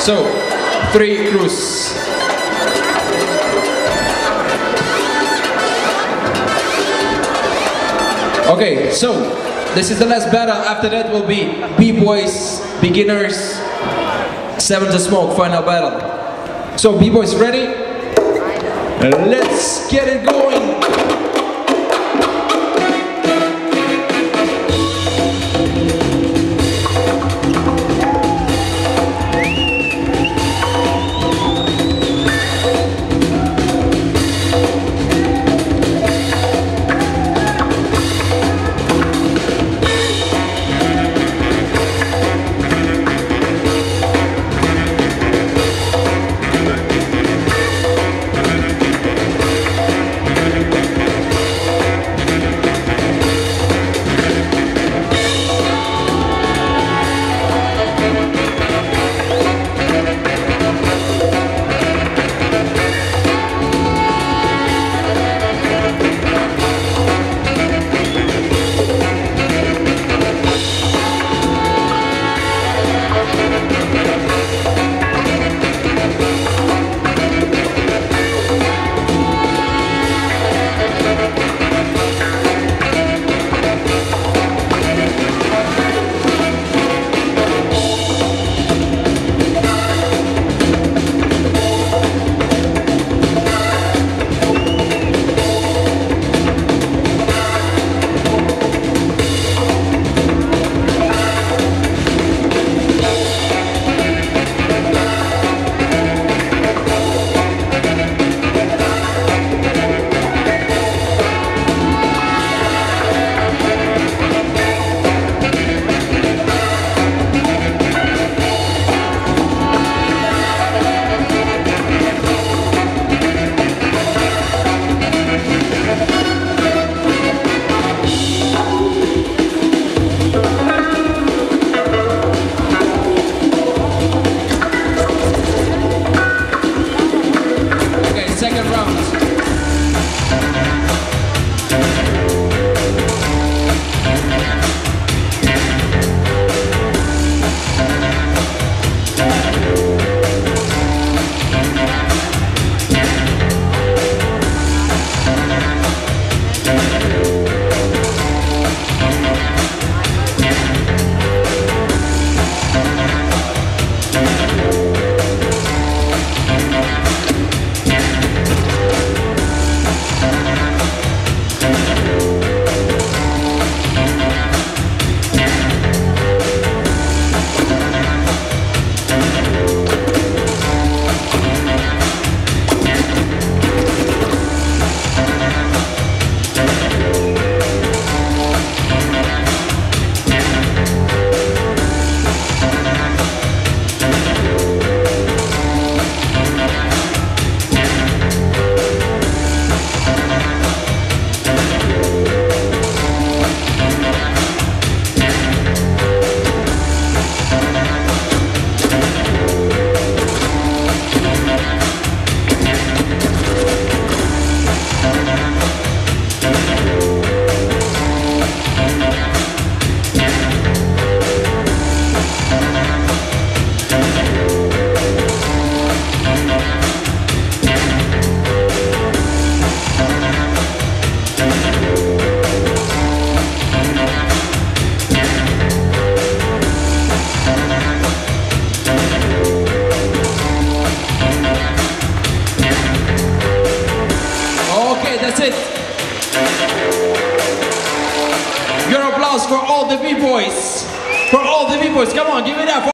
So, 3 crews. Okay, so this is the last battle. After that will be B-boys, beginners, 7 to smoke, final battle. So B-boys ready? Let's get it going. Second round. That's it. Your applause for all the B-boys. For all the B-boys. Come on, give it up.